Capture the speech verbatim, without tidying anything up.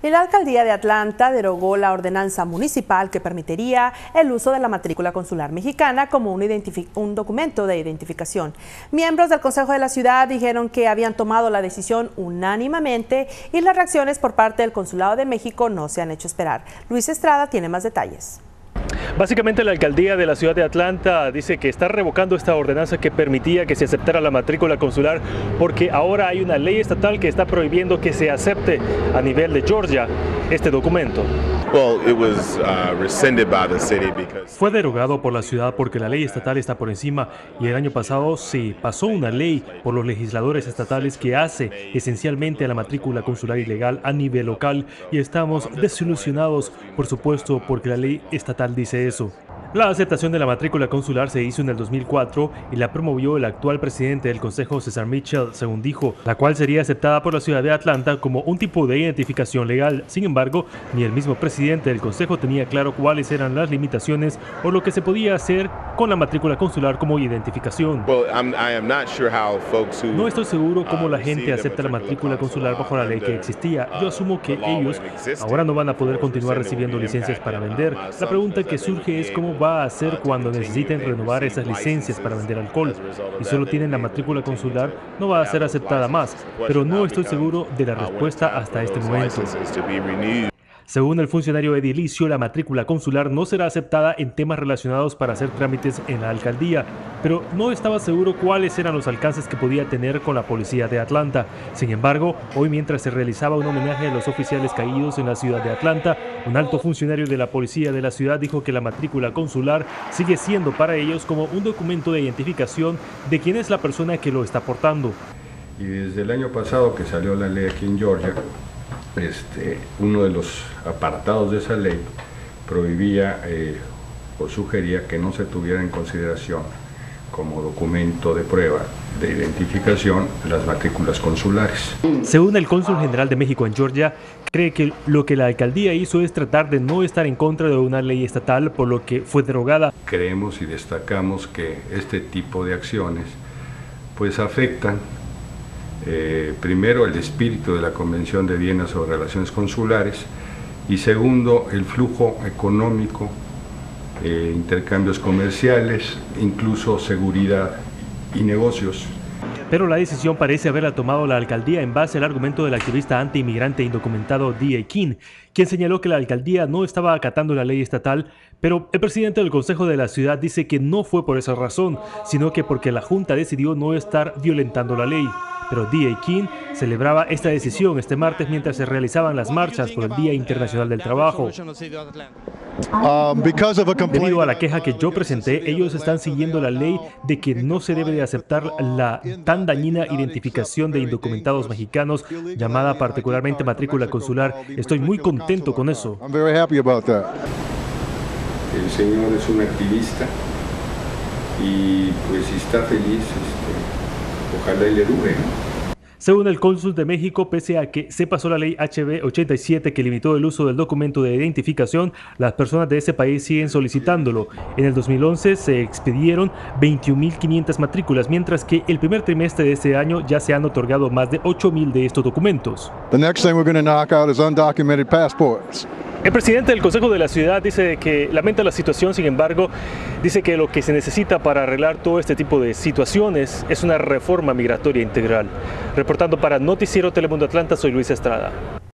Y la alcaldía de Atlanta derogó la ordenanza municipal que permitiría el uso de la matrícula consular mexicana como un, un documento de identificación. Miembros del Consejo de la Ciudad dijeron que habían tomado la decisión unánimemente y las reacciones por parte del Consulado de México no se han hecho esperar. Luis Estrada tiene más detalles. Básicamente la alcaldía de la ciudad de Atlanta dice que está revocando esta ordenanza que permitía que se aceptara la matrícula consular porque ahora hay una ley estatal que está prohibiendo que se acepte a nivel de Georgia este documento. Fue derogado por la ciudad porque la ley estatal está por encima y el año pasado se pasó una ley por los legisladores estatales que hace esencialmente a la matrícula consular ilegal a nivel local y estamos desilusionados, por supuesto, porque la ley estatal dice eso. La aceptación de la matrícula consular se hizo en el dos mil cuatro y la promovió el actual presidente del Consejo, César Mitchell, según dijo, la cual sería aceptada por la ciudad de Atlanta como un tipo de identificación legal. Sin embargo, ni el mismo presidente del Consejo tenía claro cuáles eran las limitaciones o lo que se podía hacer con la matrícula consular como identificación. No estoy seguro cómo la gente acepta la matrícula consular bajo la ley que existía. Yo asumo que ellos ahora no van a poder continuar recibiendo licencias para vender. La pregunta que surge es cómo va a hacer cuando necesiten renovar esas licencias para vender alcohol y solo tienen la matrícula consular, no va a ser aceptada más, pero no estoy seguro de la respuesta hasta este momento. Según el funcionario edilicio, la matrícula consular no será aceptada en temas relacionados para hacer trámites en la alcaldía, pero no estaba seguro cuáles eran los alcances que podía tener con la policía de Atlanta. Sin embargo, hoy mientras se realizaba un homenaje a los oficiales caídos en la ciudad de Atlanta, un alto funcionario de la policía de la ciudad dijo que la matrícula consular sigue siendo para ellos como un documento de identificación de quién es la persona que lo está portando. Y desde el año pasado que salió la ley aquí en Georgia, Este, uno de los apartados de esa ley prohibía eh, o sugería que no se tuviera en consideración como documento de prueba de identificación las matrículas consulares. Según el cónsul general de México en Georgia, cree que lo que la alcaldía hizo es tratar de no estar en contra de una ley estatal, por lo que fue derogada. Creemos y destacamos que este tipo de acciones pues afectan Eh, primero, el espíritu de la Convención de Viena sobre Relaciones Consulares y segundo, el flujo económico, eh, intercambios comerciales, incluso seguridad y negocios. Pero la decisión parece haberla tomado la alcaldía en base al argumento del activista anti-inmigrante indocumentado D A King, quien señaló que la alcaldía no estaba acatando la ley estatal, pero el presidente del Consejo de la Ciudad dice que no fue por esa razón, sino que porque la Junta decidió no estar violentando la ley. Pero D A King celebraba esta decisión este martes mientras se realizaban las marchas por el Día Internacional del Trabajo. Debido a la queja que yo presenté, ellos están siguiendo la ley de que no se debe de aceptar la tan dañina identificación de indocumentados mexicanos, llamada particularmente matrícula consular. Estoy muy contento con eso. El señor es un activista y pues si está feliz, este, ojalá y le dure, ¿no? Según el cónsul de México, pese a que se pasó la ley H B ochenta y siete que limitó el uso del documento de identificación, las personas de ese país siguen solicitándolo. En el dos mil once se expidieron veintiún mil quinientas matrículas, mientras que el primer trimestre de este año ya se han otorgado más de ocho mil de estos documentos. The next thing we're going to knock out is undocumented passports. El presidente del Consejo de la Ciudad dice que lamenta la situación, sin embargo, dice que lo que se necesita para arreglar todo este tipo de situaciones es una reforma migratoria integral. Reportando para Noticiero Telemundo Atlanta, soy Luis Estrada.